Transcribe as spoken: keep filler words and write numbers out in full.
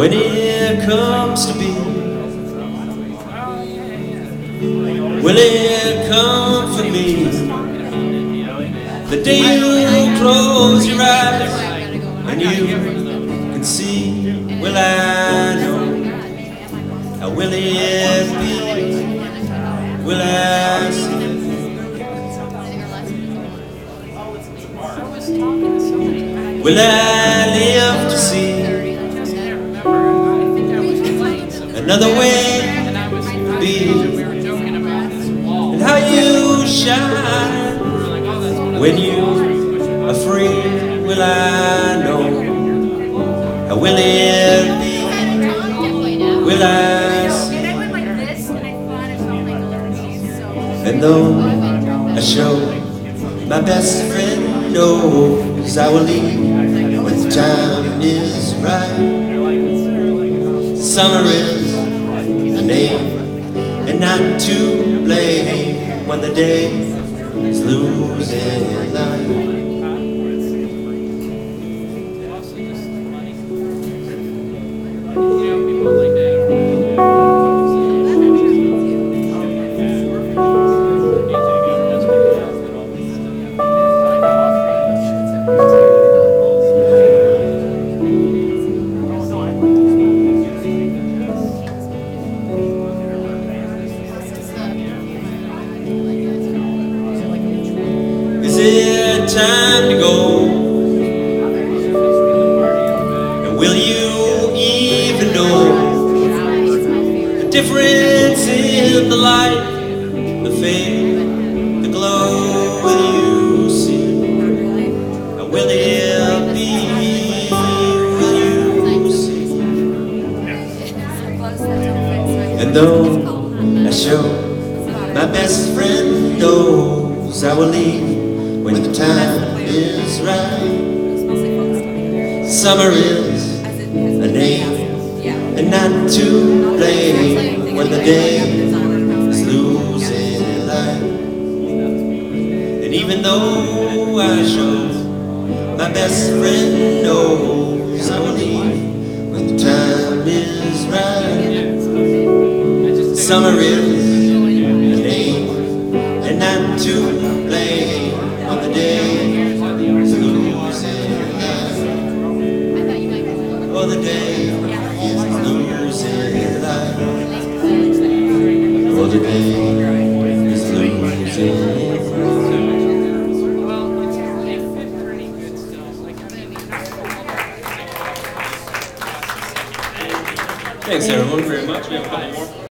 when it comes to be. Will it come for me? The day you close your eyes and you can see, will I know? How will it be? Will I see? Will I live to see another way to be? And how you shine when you are free, will I know? How will it be? Will I see? And though I show my best friend knows I will leave when the time is right. Summer is the name and not to blame when the day is losing light. Is it time to go? And will you even know the difference in the light, the fade, the glow? Will you see? And will it be? Will you see? And though I show my best friend knows I will leave when the time is right. Summer is a name and not to blame when the day is losing light. And even though I show my best friend knows I will leave when the time is right. Summer is a name and not to blame on the day is losing light. Oh, the day is losing light. Oh, the day is losing light. Thanks everyone very much. We have a couple more.